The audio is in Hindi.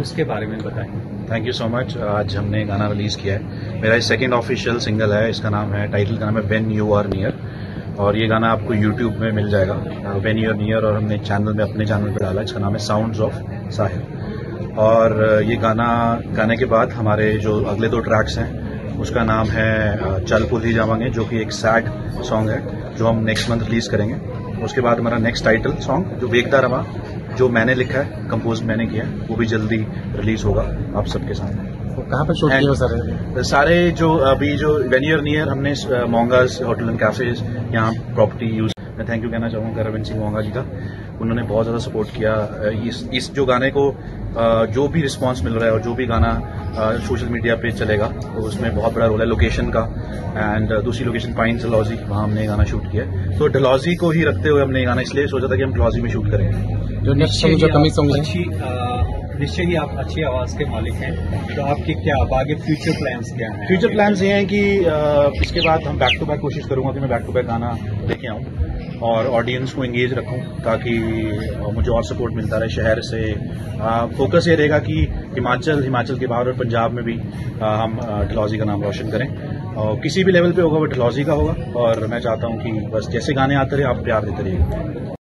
उसके बारे में बताएंगे। Thank you so much. आज हमने गाना रिलीज़ किया है, मेरा सेकंड ऑफिशियल सिंगल है। इसका नाम है, टाइटल का नाम है व्हेन यू आर नियर, और ये गाना आपको यूट्यूब में मिल जाएगा व्हेन यू आर नियर, और हमने चैनल में, अपने चैनल पर डाला। इसका नाम है साउंड्स ऑफ साहिर। और ये गाना गाने के बाद हमारे जो अगले 2 ट्रैक्स हैं, उसका नाम है चल पुली जावांगे, जो कि एक सैड सॉन्ग है जो हम नेक्स्ट मंथ रिलीज़ करेंगे। उसके बाद हमारा नेक्स्ट टाइटल सॉन्ग जो वेखदा रवा, जो मैंने लिखा है, कंपोज मैंने किया है, वो भी जल्दी रिलीज होगा आप सबके सामने। तो कहाँ पे शूट किया सर? सारे जो अभी जो व्हेन यू आर नियर हमने मोंगास होटल एंड कैफेज यहाँ प्रॉपर्टी यूज। मैं थैंक यू कहना चाहूँगा रविंद्र सिंह मोंगा जी का, उन्होंने बहुत ज़्यादा सपोर्ट किया इस जो गाने को। जो भी रिस्पांस मिल रहा है और जो भी गाना सोशल मीडिया पे चलेगा, तो उसमें बहुत बड़ा रोल है लोकेशन का। एंड दूसरी लोकेशन पाइन्स डलहौजी, वहाँ हमने गाना शूट किया है। तो डलहौजी को ही रखते हुए हमने गाना इसलिए सोचा था कि हम डलहौजी में शूट करेंगे। जो नेक्स्ट सॉन्ग, जो कमी सॉन्ग है, निश्चय ही आप अच्छी आवाज के मालिक हैं, तो आपके क्या आगे फ्यूचर प्लान्स क्या हैं? फ्यूचर प्लान्स ये हैं कि इसके बाद हम बैक टू बैक कोशिश करूंगा कि मैं बैक टू बैक गाना लेके आऊँ और ऑडियंस को एंगेज रखूं, ताकि मुझे और सपोर्ट मिलता रहे शहर से। फोकस ये रहेगा कि हिमाचल के बाहर और पंजाब में भी हम डलहौजी का नाम रोशन करें, और किसी भी लेवल पे होगा वो डलहौजी का होगा। और मैं चाहता हूं कि बस जैसे गाने आते रहे आप प्यार देते रहिए।